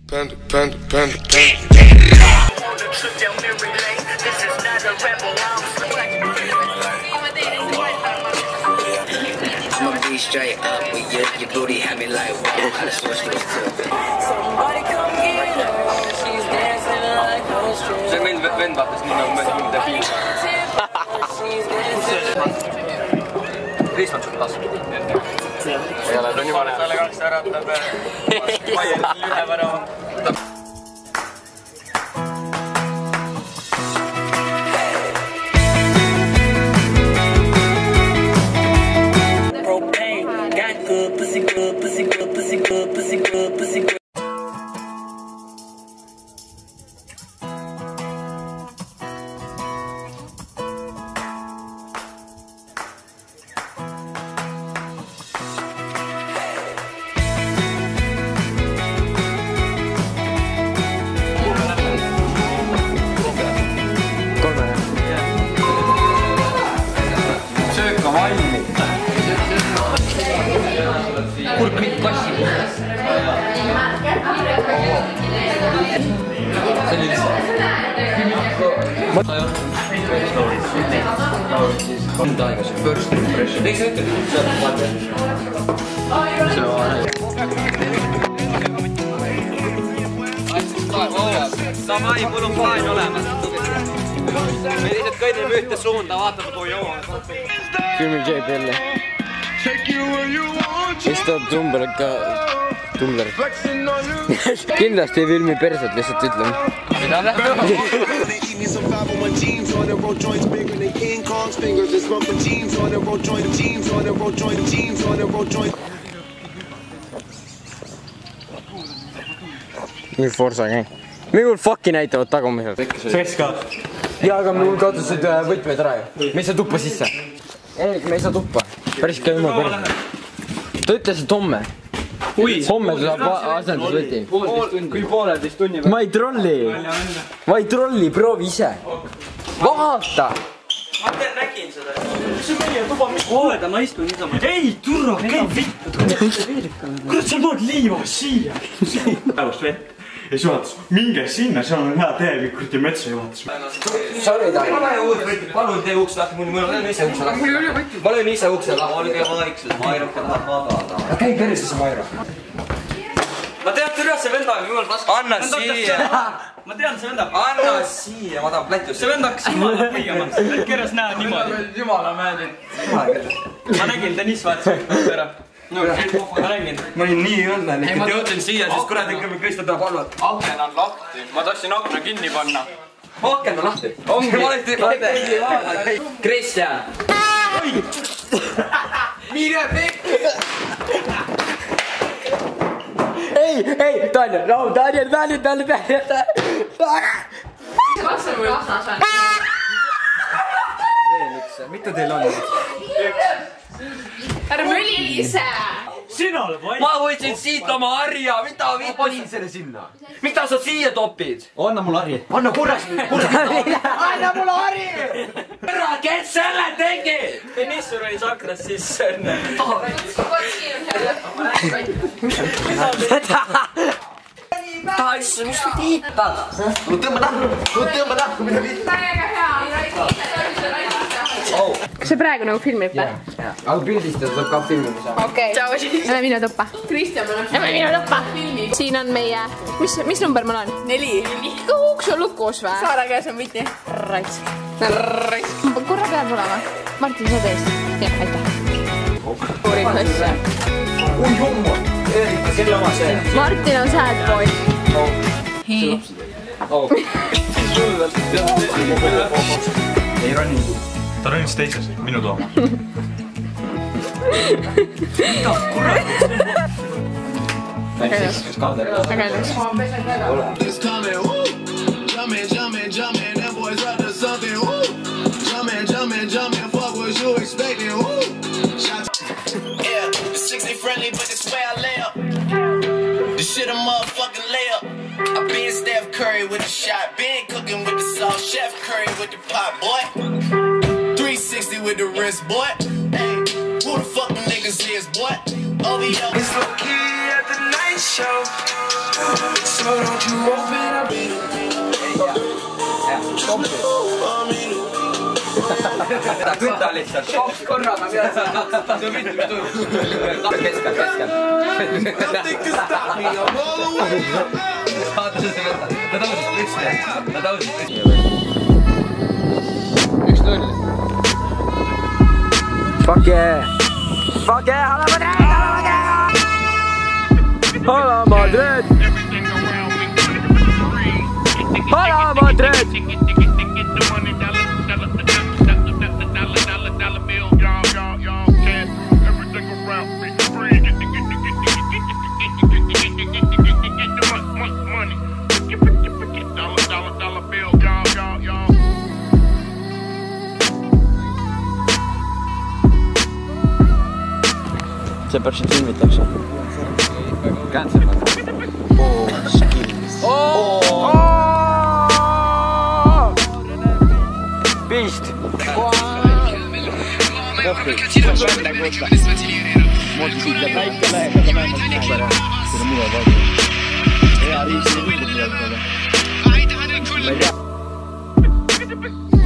Panda, panda, panda, panda. I'ma be straight up with you. Your booty had me like, whoa, I just switched to a somebody come get her. She's dancing like ostrich. See, meil vend vaatas nii nagu mõni debiil. Kriisman sul taas. Ei ole, ta on juba näha. Saale 2 äratab. Vaiel ühe värava. Pussy good, pussy good, pussy good, pussy good, pussy good. Sööka valmi. Kurk mind passi. Mõnda aega see first impression. Teeks ütled, sealt vaata. See on Samai, mul on plaan olemas. Me lihtsalt kõnnime ühte suunda, vaatame kui jõuame. Filmi käib jälle. Siis tuleb tumbler. Kindlasti ei filmi perset, lihtsalt ütlen. Mida lähtub? Mingi Forza käin. Mingul fucki näitavad tagumiselt. Seska. Jaa, aga mul kadusid võtmed ära ju. Me ei saa tuppa sisse. Ei, me ei saa tuppa. Päris ka ilma perse. Ta ütles, et homme. Homme ta saab asendusvõti. Kui 1,5 tunni Ma ei trolli, proovi ise. Vaata! Ma nägin seda. See on meie tuba, mis hooleda, ma istun niisama. Ei, turra, käi vittu. Kurat, sa tood liiva siia. Päevust vett. Ja siis juhatas, minge sinna, seal on hea täielik kurti metsa juhatas. Sorry, Taim. Palun tee uks lahti, ma löön ise ukse lahti. Ma löön ise ukse lahti. Olge vaiksus, Mairoka tahab magada. Käi perses, Mairo. Ma tean, türa see venda, jumal raske. Anna siia. Ma tean, see venda. Anna siia, ma tahan plätust. See venda hakkas jumala püüama. Et keres näe niimoodi. Jumala määrdi. Ma nägin, Deniss vaatas ära. No, ma nägin. Ma olin nii õnnelik, et jõudsin siia, siis kurat ikka Krista tahab halvat. Aken on lahti. Ma tahtsin akna kinni panna. Aken on lahti. Ongi valesti. Kristjan. Mine pekki. Ei, Daniel, rahu, Daniel. Kas on mul osas on? Veel üks. Mitu teil on? Ära mõli ise! Sina oled vaid. Ma võtsin siit oma harja, mida vittu? Ma panin selle sinna. Mida sa siia topid? Anna mulle harji. Anna kurras. Anna mulle harji! Kõrra, kes selle tegi? Deniss sul oli sakras sisse enne. Taissu, mis sa teed? Tõmba tahku, mida vitt. Väga hea! Kas see praegu nagu filmib või? Aga pildistada tuleb ka filmima saama. Okei. Lähme minu tuppa. Lähme minu tuppa. Siin on meie... Mis number mul on? 4. Kuhuks on lukus või? Saare käes on võti. Raisk. Korra peab olema. Martin, sa teest. Jah, aitäh. Uurin asja. Ui jumma. Erika, selle oma see. Martin on sad boy. Ei ronni. Ta ronnis teises, minu tooma. Mida, kurat? Väga ilus. Väga ilus. I've been Steph Curry with the shot, been cooking with the sauce, Chef Curry with the pot, boy. 360 with the wrist, boy. Hey, who the fuck them niggas is, boy? OVO. It's low key at the night show. So don't you open up. Ta kütta lihtsalt. Kaks korraga pead sa. See on mitte tuju. Keskel. Vaata see võtta. Ta tõusis püsti. 1-0. Fuck yeah, Hala Madrid! See pärast filmitakse. Cancel. Beast. Hea riisi